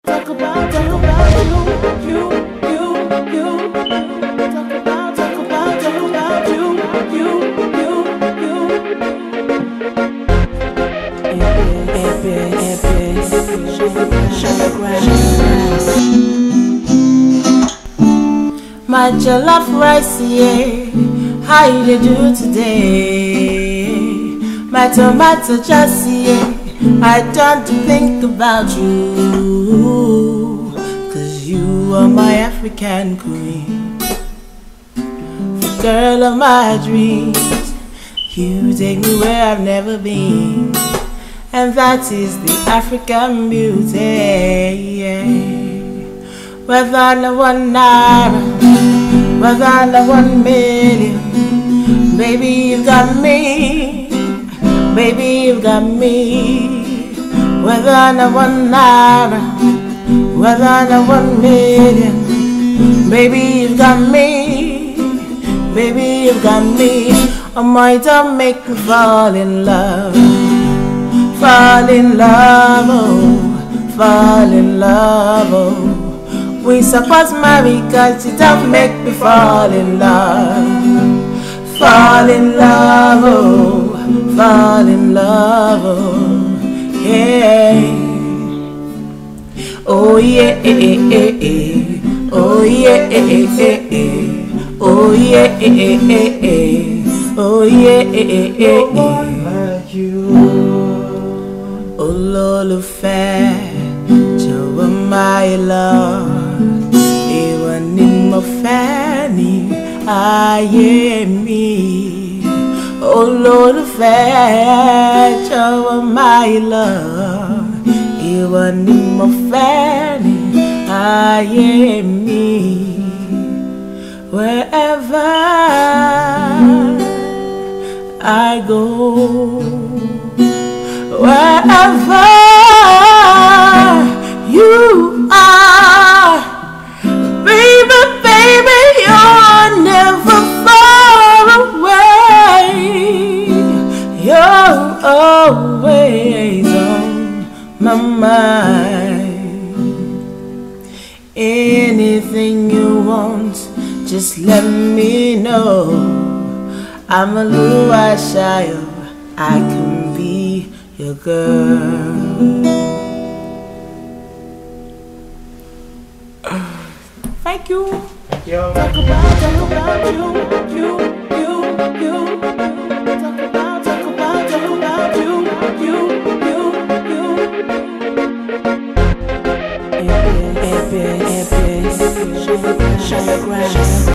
Talk about you. Talk about you. My jollof rice, yeah, how you dey do today? My tomato just, yeah, I don't think about you, 'cause you are my African queen, the girl of my dreams. You take me where I've never been, and that is the African beauty, yeah. Whether the 1 naira, whether the 1 million, baby you've got me, baby you've got me. Whether the 1 naira, whether the 1 million, baby you've got me, baby you've got me. Oh my, don't make me fall in love, fall in love, oh, fall in love, oh. We supposed to marry 'cause you don't make me fall in love, fall in love, oh, fall in love, oh, yeah. Oh yeah, oh yeah, oh yeah, oh yeah, olólùfẹ́, jọ̀wọ́ my love. Ni mo fẹ́ ní ayé mi, olólùfẹ́, jọ̀wọ́ my love. Ìwọ ni mo fẹ́ ní ayé mi. Wherever I go, wherever you are, baby, you're never far away. You're always on my mind. Anything you want, just let me know. I'm a Lua Shayo, I can be your girl. Thank you. Talk about you. Talk about you. Epic.